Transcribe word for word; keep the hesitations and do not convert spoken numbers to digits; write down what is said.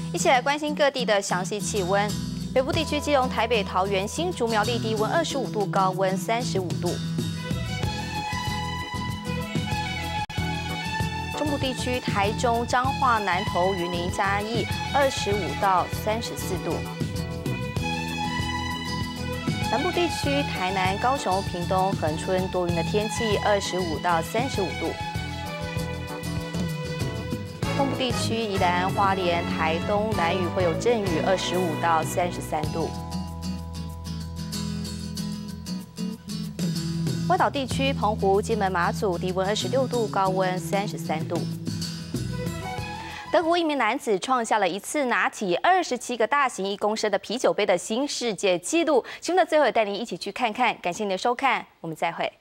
一起来关心各地的详细气温。北部地区基隆、台北、桃园、新竹、苗栗低温二十五度，高温三十五度。中部地区台中、彰化、南投、云林、嘉义二十五到三十四度。 南部地区台南、高雄、屏东、恒春多云的天气，二十五到三十五度。东部地区宜兰、花莲、台东、兰屿会有阵雨，二十五到三十三度。外岛地区澎湖、金门、马祖低温二十六度，高温三十三度。 德国一名男子创下了一次拿起二十七个大型一公升的啤酒杯的新世界纪录。新闻的最后也带您一起去看看。感谢您的收看，我们再会。